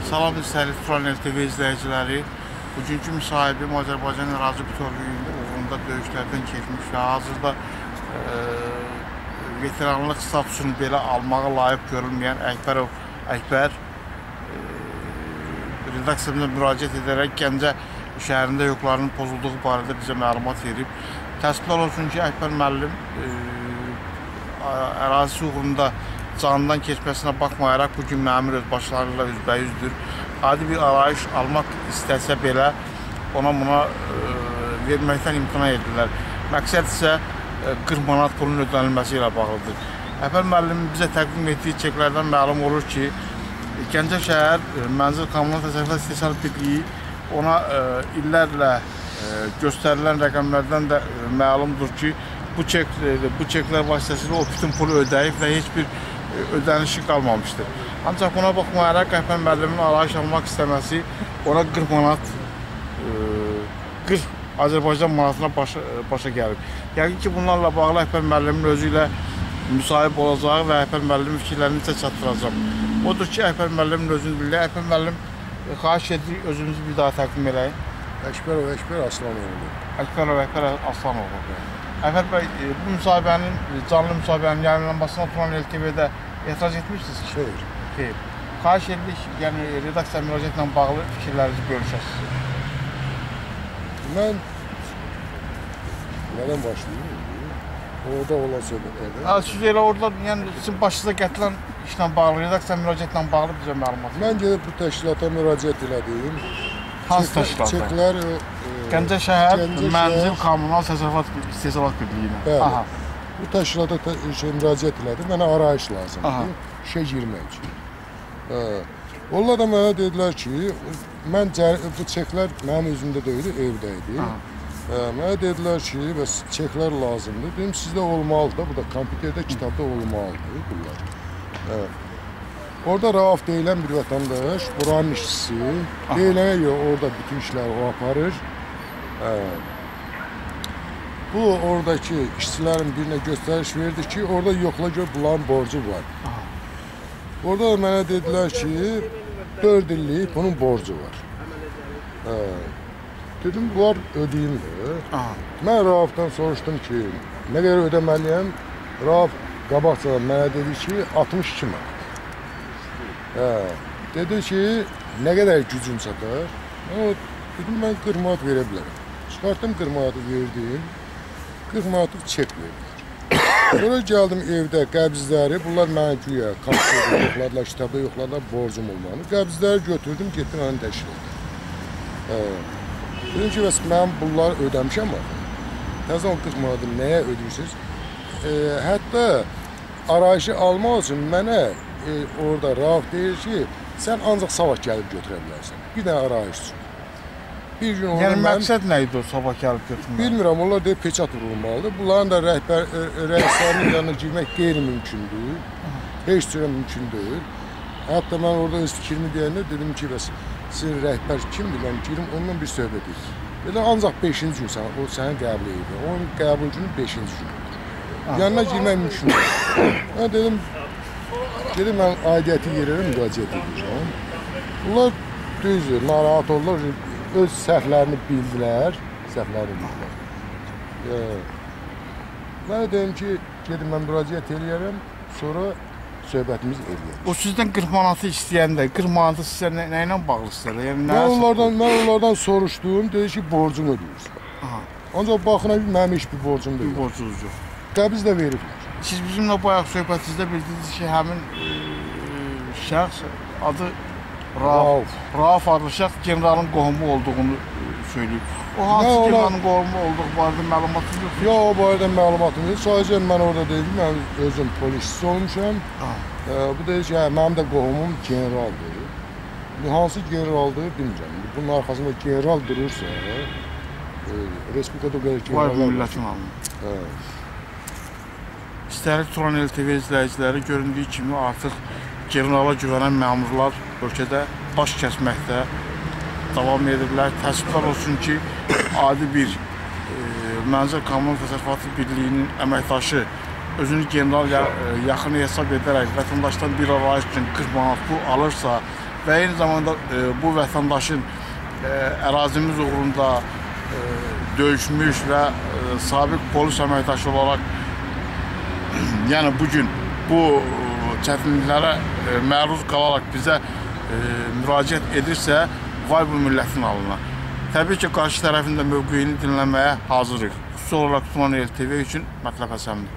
Salam istəyirəm Turan TV izləyiciləri. Bugünkü müsahibim Azərbaycan ərazi bütövlüyündə uğrunda döyüşlərdən keçmiş və hazırda veteranlıq statusunu belə almağa layiq görülməyən Əkbər redaksiyamıza müraciət edərək Gəncə şəhərində yollarının pozulduğu barədə bizə məlumat verib. Təəssüflər olsun ki, Əkbər müəllim ərazisi uğrunda canından keçməsinə baxmayaraq bugün məmur öz başlarıyla üzbəyüzdür. Adi bir arayış almaq istəsə belə ona buna verməkdən imtina edirlər. Məqsəd isə 40 manat pulun ödənilməsi ilə bağlıdır. Əkbər müəllimin bizə təqdim etdiyi çeklərdən məlum olur ki, Gəncə şəhər Mənzil Kommunal Təsərrüfat İstehsal Birliyi ona illərlə göstərilən rəqəmlərdən də məlumdur ki, bu çeklər vasitəsilə o bütün pulu ödəyib və heç bir ödənişi qalmamışdır. Ancaq buna baxmayaraq Əkbər müəllimin arayış almaq istəməsi ona 40 manat 40 Azərbaycan manatına başa gəlib. Yəqin ki, bunlarla bağlı Əkbər müəllimin özü ilə müsahib olacağı və Əkbər müəllimin fikirlərini isə çatdıracaq. Odur ki, Əkbər müəllimin özünü bilir. Əkbər müəllim, xahiş edirik, özünüzü bir daha təqdim edək. Əkbər Aslanoğlu. Əkbər Aslanoğlu. Əkbər bəy, bu müsahibənin, canlı müsahibənin yayınlanmasına Turan TV'də etiraz etmişsiniz ki? Xeyr. Xahiş edirik, yəni redaksiya müraciətlə bağlı fikirlərinizi bölüşəsiniz. Mən nədən başlayayım? Orada olan söhbətlərdə. Siz elə orada, yəni sizin başınıza gətirilən işlə bağlı, redaksiya müraciətlə bağlı bizə məlumat verin. Mən gedib bu təşkilata müraciət elədim. Hansı təşkilat? Çeklər Gəncə şəhər Mənzil Kommunal Təsərrüfat İstehsal Birliyinə. Bəli. Bu təşkilata müraciət elədim. Mənə arayış lazımdır. İşə girmək üçün. Onlar da mənə dedilər ki, bu çeklər mənim özümdə deyildi, evdə idi. Mənə dedilər ki, bəs çeklər lazımdır. Dedim, sizdə olmalıdır. Bu da kompüterdə, kitabda olmalıdır bunlar. Orada Rauf deyilən bir vətəndaş, buranın işçisi, deyilənə yox, orada bütün işləri o aparır. Bu, oradakı işçilərin birinə göstəriş verdi ki, orada yoxla gör, bunların borcu var. Orada da mənə dedilər ki, 4 illik bunun borcu var. Dedim, bunlar ödəyimdir. Mən Raufdan soruşdum ki, nə qədər ödəməliyəm? Rauf qabaqcadan mənə dedi ki, 62 manat. Dedi ki, nə qədər gücün çatar? Dedim, mən 40 manat verə bilərəm. Çıxartdım 40 manatı verdim, 40 manatı çek verdim. Sonra gəldim evdə qəbzləri, bunlar mənə güya kompüterdə yoxladılar, kitabda yoxladılar, borcum olmalı. Qəbzləri götürdüm, getdim onu təşkil etdim. Dedim ki, bəs mən bunları ödəmişəm var. Təzən 40 manatı nəyə ödəyirsiniz? Hətta arayışı almaq üçün mənə orada Rauf deyir ki, sən ancaq sabah gəlib götürə bilərsən. Bir dənə arayış üçün. Bir gün onu yəni məqsəd nə idi o sabah gəlib götürmək? Bilmirəm, onlar deyib peçat vurulmalıdır. Bunların da rəislərinin yanına girmək qeyri-mümkündür. Heç cürə mümkün deyil. Hətta mən orada öz fikrimi deyəndə dedim ki, bəs sizin rəhbər kimdir? Mən girim, onunla bir söhbət edir. Elə ancaq 5-ci gün o səni qəbul edir. Onun qəbul günü 5-ci gündür. Yanına girmək mümkün deyil. Mən dedim, mən aidiyyəti yerlərə müraciət edirəm. Bunlar düzdür, narahat olurlar. Öz səhvlərini bildilər. Mən dedim ki, gedim mən müraciət eləyərəm, sonra söhbətimiz eləyək. O sizdən 40 manatı istəyəndə, 40 manatı sizə nə ilə bağlı istəyir? Mən onlardan soruşdum, dedi ki, borcunu ödəyirsən. Ancaq baxına mənim heç bir borcum deyil. Borcunuz yox. Qəbiz də veriblər. Siz bizimlə bayaq söhbətinizdə bildiniz ki, həmin şəxs adı Rauf adlı şəxs generalın qohumu olduğunu söyləyib. O hansı generalın qohumu olduğu barədə məlumatınız yoxdur? Yox, o barədə məlumatım yox. Sadəcə mən orada deyildim, mən özüm polisçisi olmuşam. Bu deyir ki, mənim də qohumum generaldır. Hansı generaldır, bilmirəm. Bunun arxasında general durursa, Respublikada qədər generallar var. Millətin alınır. İstəyərik Turan TV izləyiciləri göründüyü kimi artıq generala güvənən məmurlar ölkədə baş kəsməkdə davam edirlər. Təəssüflər olsun ki, adi bir Mənzil Kommunal Təsərrüfat Birliyinin əməkdaşı özünü general yaxını hesab edərək vətəndaşdan bir arayış üçün 40 manat pul alırsa və eyni zamanda bu vətəndaşın ərazimiz uğrunda döyüşmüş və sabiq polis əməkdaşı olaraq yəni bugün bu çətinliklərə məruz qalaraq bizə müraciət edirsə, vay bu millətin halına. Təbii ki, qarşı tərəfin də mövqeyini dinləməyə hazırıq. Xüsusi olaraq Tuman TV üçün Mətləb Həsənli.